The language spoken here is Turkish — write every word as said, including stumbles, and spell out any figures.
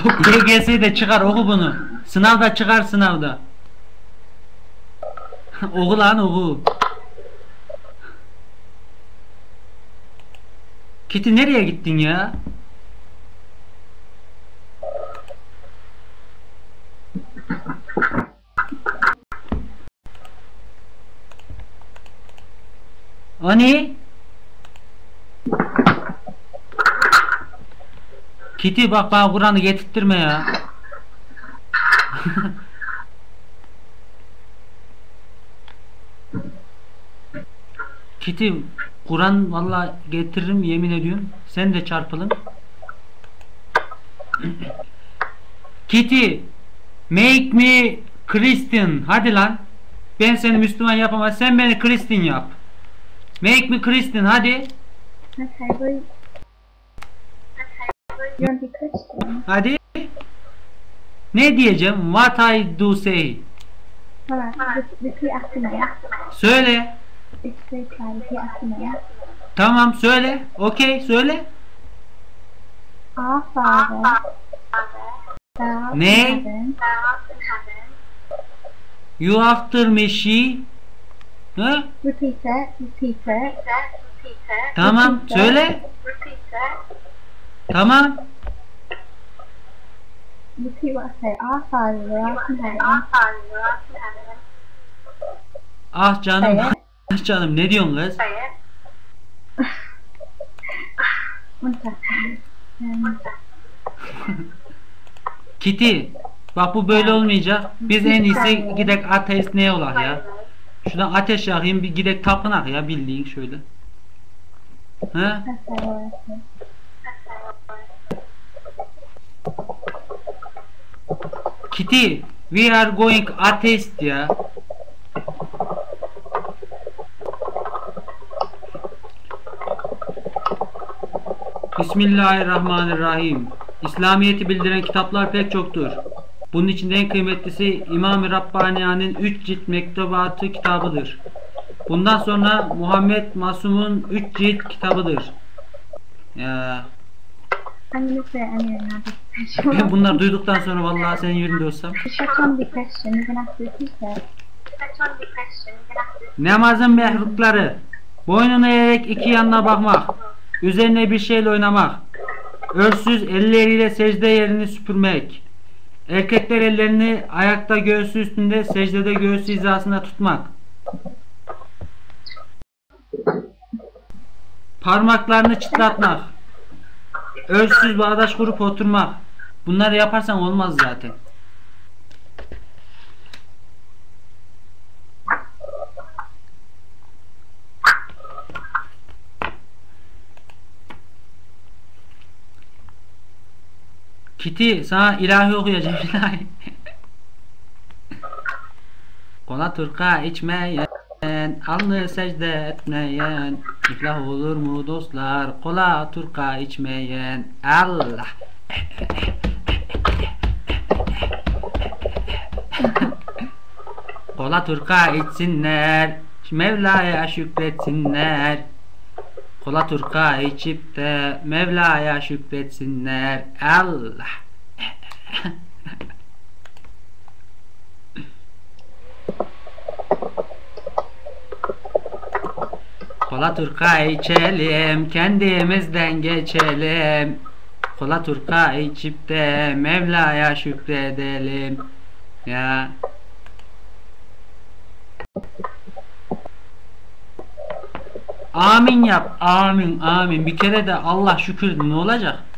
Y G S'de çıkar, oku bunu. Sınavda çıkar, sınavda. Oku lan, oku. Kitty nereye gittin ya? O ne? Kitty bak, bana Kur'an'ı getirttirme ya. Kitty, Kur'an vallahi getiririm, yemin ediyorum. Sen de çarpılın. Kitty, make me Christian. Hadi lan. Ben seni Müslüman yapamam. Sen beni Christian yap. Make me Christian, hadi. Okay, you want to be Christian? Hadi. Ne diyeceğim? What I do say. Alright, repeat after me. Söyle. It's okay, repeat after me. Tamam, söyle. Okey, söyle. Our Father, thou art Ne? in heaven, You after me she. Ha? repeat it, repeat it, Tamam, söyle. Tamam. repeat what I say. Our Father, thou art in heaven, Ah canım. Say it. Ah canım, ne diyorsun kız? one second. Um, Kitty, bak bu böyle olmayacak. Biz en iyisi gidek ateist neye olak ya? Şuradan ateş yakayım, bir gidek tapınak ya, bildiğin şöyle. Ha? that's what I say. Kitty, we are going ateist ya. Bismillahirrahmanirrahim. İslamiyet'i bildiren kitaplar pek çoktur. Bunun içinde en kıymetlisi İmam-ı Rabbani'nin üç cilt mektubatı kitabıdır. Bundan sonra Muhammed Masum'un üç cilt kitabıdır. Ya, I'm gonna say it anyway now. Just ben bunları duyduktan sonra vallahi senin yerinde olsam. If I can't be Christian, you're gonna have to repeat it. Namazın mehrupları: boynunu eğerek iki yanına bakmak, üzerine bir şeyle oynamak, örsüz elleriyle secde yerini süpürmek, erkekler ellerini ayakta göğsü üstünde, secdede göğsü hizasında tutmak, parmaklarını çıtlatmak, örsüz bağdaş kurup oturmak. Bunları yaparsan olmaz zaten. Kitty, sana ilahi okuyacağım, ilahi. Kola turka içmeyen, alnı secde etmeyen, iflah olur mu dostlar? Kola turka içmeyen. Allah. Kola turka içsinler, Mevla'ya şükretsinler. Kola turka içip de Mevla'ya şükretsinler. Allah. Kola turka içelim, kendimizden geçelim. Kola turka içip de Mevla'ya şükredelim. Ya. Amin yap, amin, amin. Bir kere de Allah şükür, ne olacak?